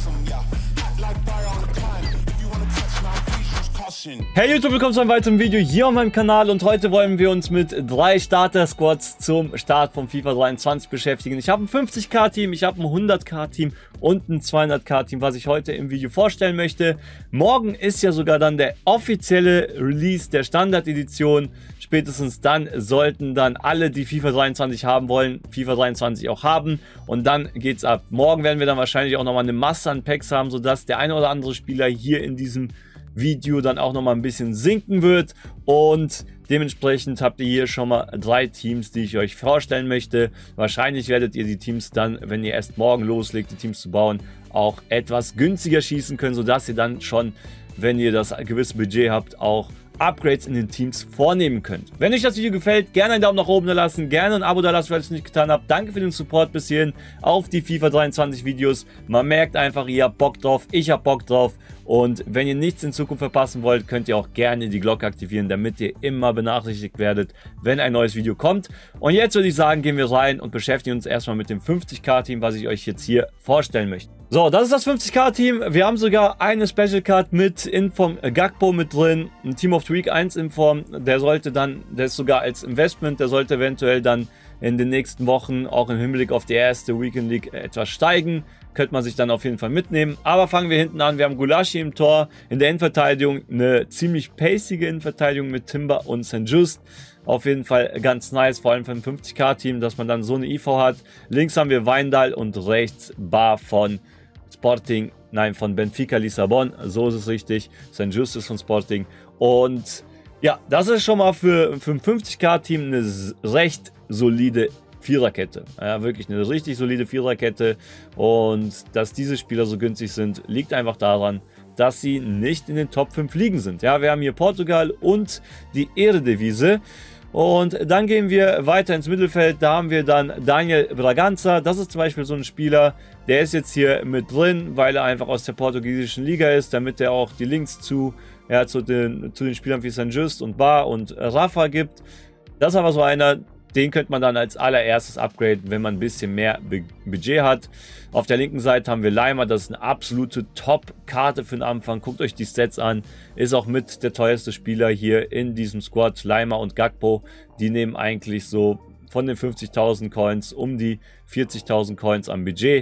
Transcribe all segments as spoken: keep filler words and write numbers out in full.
Hey YouTube, willkommen zu einem weiteren Video hier auf meinem Kanal und heute wollen wir uns mit drei Starter-Squads zum Start von FIFA dreiundzwanzig beschäftigen. Ich habe ein fünfzig K Team, ich habe ein hundert K Team und ein zweihundert K Team, was ich heute im Video vorstellen möchte. Morgen ist ja sogar dann der offizielle Release der Standard-Edition. Spätestens dann sollten dann alle, die FIFA dreiundzwanzig haben wollen, FIFA dreiundzwanzig auch haben und dann geht's ab. Morgen werden wir dann wahrscheinlich auch nochmal eine Masse an Packs haben, sodass der eine oder andere Spieler hier in diesem Video dann auch noch mal ein bisschen sinken wird und dementsprechend habt ihr hier schon mal drei Teams, die ich euch vorstellen möchte. Wahrscheinlich werdet ihr die Teams dann, wenn ihr erst morgen loslegt, die Teams zu bauen, auch etwas günstiger schießen können, sodass ihr dann schon, wenn ihr das gewisse Budget habt, auch Upgrades in den Teams vornehmen könnt. Wenn euch das Video gefällt, gerne einen Daumen nach oben da lassen, gerne ein Abo da lassen, falls ihr es nicht getan habt. Danke für den Support bis hierhin auf die FIFA dreiundzwanzig Videos. Man merkt einfach, ihr habt Bock drauf, ich hab Bock drauf. Und wenn ihr nichts in Zukunft verpassen wollt, könnt ihr auch gerne die Glocke aktivieren, damit ihr immer benachrichtigt werdet, wenn ein neues Video kommt. Und jetzt würde ich sagen, gehen wir rein und beschäftigen uns erstmal mit dem fünfzig K Team, was ich euch jetzt hier vorstellen möchte. So, das ist das fünfzig K Team. Wir haben sogar eine Special Card mit Inform Gakpo mit drin. Ein Team of the Week eins Inform. Der sollte dann, der ist sogar als Investment, der sollte eventuell dann in den nächsten Wochen auch im Hinblick auf die erste Weekend League etwas steigen. Könnte man sich dann auf jeden Fall mitnehmen. Aber fangen wir hinten an. Wir haben Gulaschi im Tor. In der Innenverteidigung eine ziemlich pacige Innenverteidigung mit Timber und Saint Just. Auf jeden Fall ganz nice, vor allem für ein fünfzig K Team, dass man dann so eine I V hat. Links haben wir Weindal und rechts Bar von Sporting, nein, von Benfica Lissabon. So ist es richtig. Saint Just ist von Sporting. Und ja, das ist schon mal für, für ein fünfzig K Team eine recht solide Viererkette. Ja, wirklich eine richtig solide Viererkette. Und dass diese Spieler so günstig sind, liegt einfach daran, dass sie nicht in den Top fünf Ligen sind. Ja, wir haben hier Portugal und die Eredivisie. Und dann gehen wir weiter ins Mittelfeld. Da haben wir dann Daniel Bragança. Das ist zum Beispiel so ein Spieler, der ist jetzt hier mit drin, weil er einfach aus der portugiesischen Liga ist, damit er auch die Links zu, ja, zu, den, zu den Spielern wie Saint Just und Bar und Rafa gibt. Das ist aber so einer, den könnte man dann als allererstes upgraden, wenn man ein bisschen mehr Budget hat. Auf der linken Seite haben wir Leimer, das ist eine absolute Top-Karte für den Anfang. Guckt euch die Stats an, ist auch mit der teuerste Spieler hier in diesem Squad. Leimer und Gakpo, die nehmen eigentlich so von den fünfzigtausend Coins um die vierzigtausend Coins am Budget.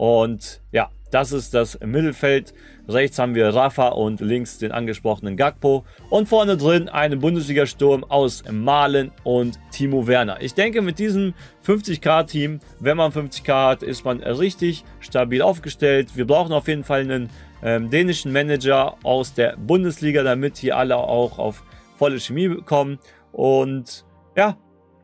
Und ja, das ist das Mittelfeld. Rechts haben wir Rafa und links den angesprochenen Gakpo. Und vorne drin einen Bundesliga-Sturm aus Malen und Timo Werner. Ich denke, mit diesem fünfzig K Team, wenn man fünfzig K hat, ist man richtig stabil aufgestellt. Wir brauchen auf jeden Fall einen ähm, dänischen Manager aus der Bundesliga, damit hier alle auch auf volle Chemie kommen. Und ja,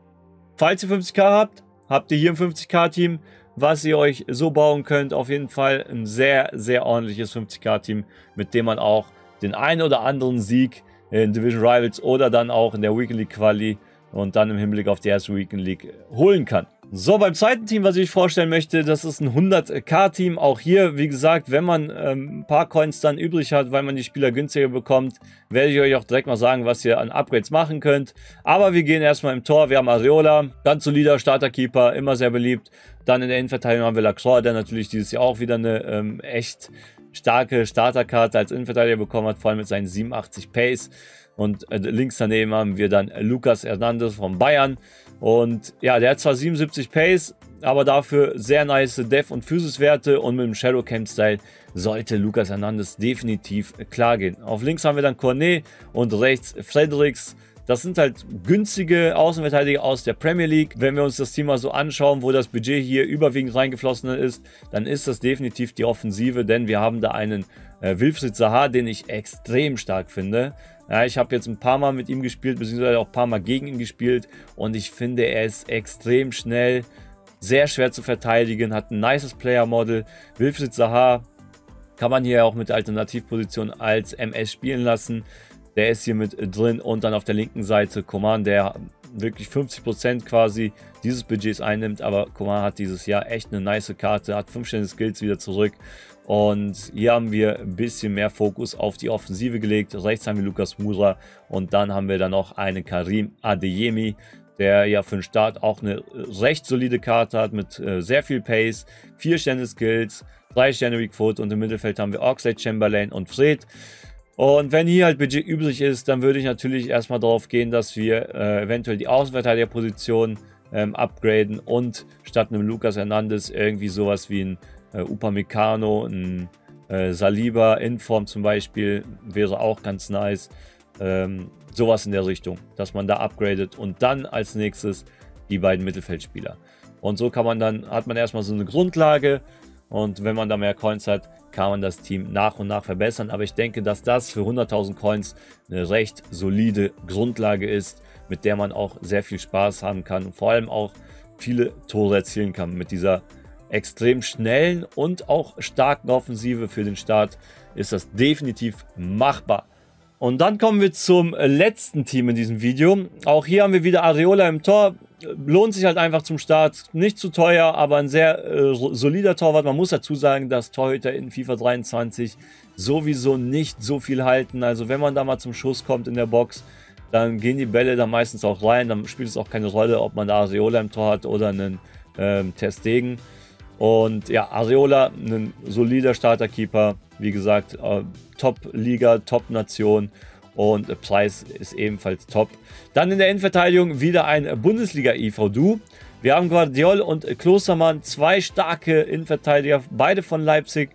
falls ihr fünfzig K habt, habt ihr hier ein fünfzig K Team, was ihr euch so bauen könnt. Auf jeden Fall ein sehr, sehr ordentliches fünfzig K Team, mit dem man auch den einen oder anderen Sieg in Division Rivals oder dann auch in der Weekend League Quali und dann im Hinblick auf die erste Weekend League holen kann. So, beim zweiten Team, was ich euch vorstellen möchte, das ist ein hundert K Team. Auch hier, wie gesagt, wenn man ähm, ein paar Coins dann übrig hat, weil man die Spieler günstiger bekommt, werde ich euch auch direkt mal sagen, was ihr an Upgrades machen könnt. Aber wir gehen erstmal im Tor. Wir haben Areola, ganz solider Starterkeeper, immer sehr beliebt. Dann in der Innenverteidigung haben wir Lacroix, der natürlich dieses Jahr auch wieder eine ähm, echt starke Starterkarte als Innenverteidiger bekommen hat, vor allem mit seinen siebenundachtzig Pace. Und äh, links daneben haben wir dann Lucas Hernandez von Bayern. Und ja, der hat zwar siebenundsiebzig Pace, aber dafür sehr nice Def- und Physis-Werte. Und mit dem Shadowcam-Style sollte Lucas Hernandez definitiv klar gehen. Auf links haben wir dann Cornet und rechts Fredericks. Das sind halt günstige Außenverteidiger aus der Premier League. Wenn wir uns das Team mal so anschauen, wo das Budget hier überwiegend reingeflossen ist, dann ist das definitiv die Offensive, denn wir haben da einen äh, Wilfried Zaha, den ich extrem stark finde. Ja, ich habe jetzt ein paar Mal mit ihm gespielt, beziehungsweise auch ein paar Mal gegen ihn gespielt und ich finde, er ist extrem schnell, sehr schwer zu verteidigen, hat ein nices Player-Model. Wilfried Zaha kann man hier auch mit der Alternativposition als M S spielen lassen. Der ist hier mit drin und dann auf der linken Seite Coman, der wirklich fünfzig Prozent quasi dieses Budgets einnimmt, aber Coman hat dieses Jahr echt eine nice Karte, hat fünf Sterne Skills wieder zurück und hier haben wir ein bisschen mehr Fokus auf die Offensive gelegt. Rechts haben wir Lucas Moura und dann haben wir dann noch einen Karim Adeyemi. der ja für den Start auch eine recht solide Karte hat mit äh, sehr viel Pace, vier Sterne Skills, drei Sterne Weak Foot und im Mittelfeld haben wir Oxlade, Chamberlain und Fred. Und wenn hier halt Budget übrig ist, dann würde ich natürlich erstmal darauf gehen, dass wir äh, eventuell die Außenverteidigerposition ähm, upgraden und statt einem Lucas Hernandez irgendwie sowas wie ein äh, Upamecano, ein äh, Saliba in Form zum Beispiel, wäre auch ganz nice. Ähm, sowas in der Richtung, dass man da upgradet und dann als nächstes die beiden Mittelfeldspieler. Und so kann man dann, hat man erstmal so eine Grundlage und wenn man da mehr Coins hat, kann man das Team nach und nach verbessern. Aber ich denke, dass das für hunderttausend Coins eine recht solide Grundlage ist, mit der man auch sehr viel Spaß haben kann und vor allem auch viele Tore erzielen kann. Mit dieser extrem schnellen und auch starken Offensive für den Start ist das definitiv machbar. Und dann kommen wir zum letzten Team in diesem Video. Auch hier haben wir wieder Areola im Tor. Lohnt sich halt einfach zum Start. Nicht zu teuer, aber ein sehr äh, solider Torwart. Man muss dazu sagen, dass Torhüter in FIFA dreiundzwanzig sowieso nicht so viel halten. Also wenn man da mal zum Schuss kommt in der Box, dann gehen die Bälle da meistens auch rein. Dann spielt es auch keine Rolle, ob man da Areola im Tor hat oder einen ähm, Ter Stegen. Und ja, Areola, ein solider Starterkeeper. Wie gesagt, äh, Top-Liga, Top-Nation und äh, Preis ist ebenfalls top. Dann in der Innenverteidigung wieder ein Bundesliga-I V-Du. Wir haben Guardiol und äh, Klostermann, zwei starke Innenverteidiger, beide von Leipzig.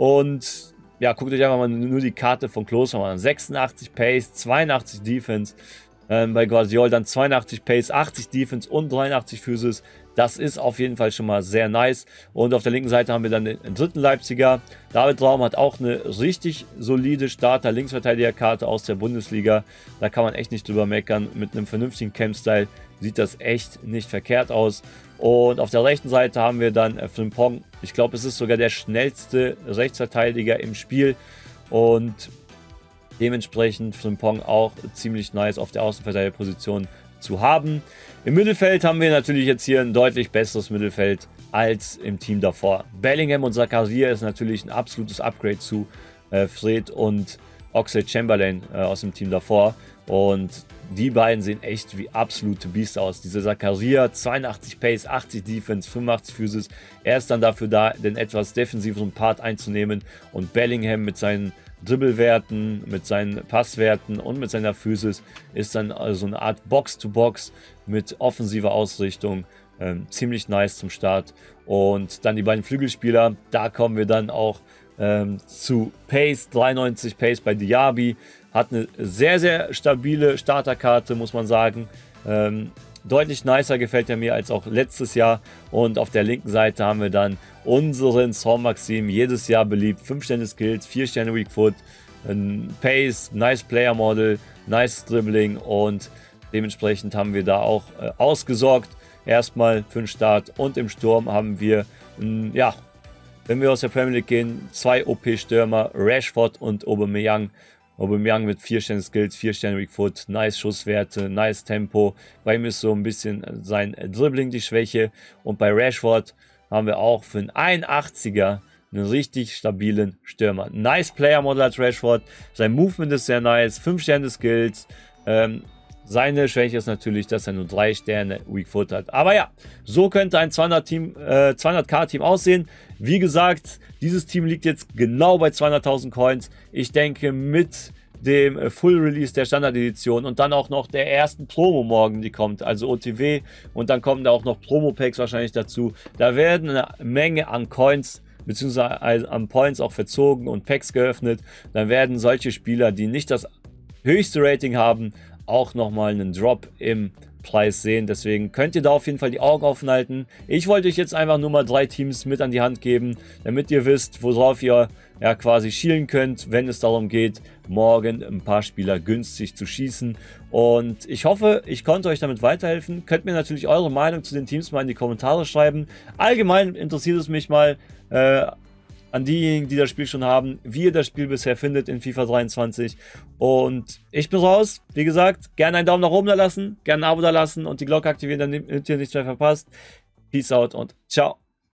Und ja, guckt euch einfach mal nur die Karte von Klostermann an. sechsundachtzig Pace, zweiundachtzig Defense. Ähm, bei Guardiol dann zweiundachtzig Pace, achtzig Defense und dreiundachtzig Physis. Das ist auf jeden Fall schon mal sehr nice. Und auf der linken Seite haben wir dann den dritten Leipziger. David Raum hat auch eine richtig solide Starter-Linksverteidiger-Karte aus der Bundesliga. Da kann man echt nicht drüber meckern. Mit einem vernünftigen Camp-Style sieht das echt nicht verkehrt aus. Und auf der rechten Seite haben wir dann Frimpong. Ich glaube, es ist sogar der schnellste Rechtsverteidiger im Spiel. Und dementsprechend Frimpong auch ziemlich nice auf der Außenverteidigerposition zu haben. Im Mittelfeld haben wir natürlich jetzt hier ein deutlich besseres Mittelfeld als im Team davor. Bellingham und Zakaria ist natürlich ein absolutes Upgrade zu äh, Fred und Oxlade Chamberlain äh, aus dem Team davor. Und die beiden sehen echt wie absolute Biester aus. Dieser Zakaria, zweiundachtzig Pace, achtzig Defense, fünfundachtzig Physis. Er ist dann dafür da, den etwas defensiveren Part einzunehmen. Und Bellingham mit seinen Dribbelwerten, mit seinen Passwerten und mit seiner Physis ist dann also eine Art Box-to-Box mit offensiver Ausrichtung. Ähm, ziemlich nice zum Start. Und dann die beiden Flügelspieler, da kommen wir dann auch ähm, zu Pace, dreiundneunzig Pace bei Diaby. Hat eine sehr, sehr stabile Starterkarte, muss man sagen. Ähm, deutlich nicer gefällt er mir als auch letztes Jahr. Und auf der linken Seite haben wir dann unseren Saint Maxim, jedes Jahr beliebt. fünf Sterne Skills, vier Sterne Weak Foot, ein Pace, nice Player Model, nice Dribbling und dementsprechend haben wir da auch äh, ausgesorgt. Erstmal für den Start und im Sturm haben wir, mh, ja, wenn wir aus der Premier League gehen, zwei O P-Stürmer, Rashford und Aubameyang. Aubameyang mit vier Sterne Skills, vier Sterne Weak Foot, nice Schusswerte, nice Tempo. Bei ihm ist so ein bisschen sein Dribbling die Schwäche. Und bei Rashford haben wir auch für einen einundachtziger einen richtig stabilen Stürmer. Nice Player Model als Rashford. Sein Movement ist sehr nice, fünf Sterne Skills. Ähm, seine Schwäche ist natürlich, dass er nur drei Sterne Weak Foot hat. Aber ja, so könnte ein zweihundert K Team aussehen. Wie gesagt, dieses Team liegt jetzt genau bei zweihunderttausend Coins. Ich denke, mit dem Full Release der Standard-Edition und dann auch noch der ersten Promo morgen, die kommt, also O T W, und dann kommen da auch noch Promo-Packs wahrscheinlich dazu. Da werden eine Menge an Coins beziehungsweise an Points auch verzogen und Packs geöffnet. Dann werden solche Spieler, die nicht das höchste Rating haben, auch nochmal einen Drop im Preis sehen. Deswegen könnt ihr da auf jeden Fall die Augen offen halten. Ich wollte euch jetzt einfach nur mal drei Teams mit an die Hand geben, damit ihr wisst, worauf ihr ja quasi schielen könnt, wenn es darum geht, morgen ein paar Spieler günstig zu schießen. Und ich hoffe, ich konnte euch damit weiterhelfen. Könnt mir natürlich eure Meinung zu den Teams mal in die Kommentare schreiben. Allgemein interessiert es mich mal äh, an diejenigen, die das Spiel schon haben, wie ihr das Spiel bisher findet in FIFA dreiundzwanzig. Und ich bin raus. Wie gesagt, gerne einen Daumen nach oben da lassen, gerne ein Abo da lassen und die Glocke aktivieren, damit ihr nichts mehr verpasst. Peace out und ciao.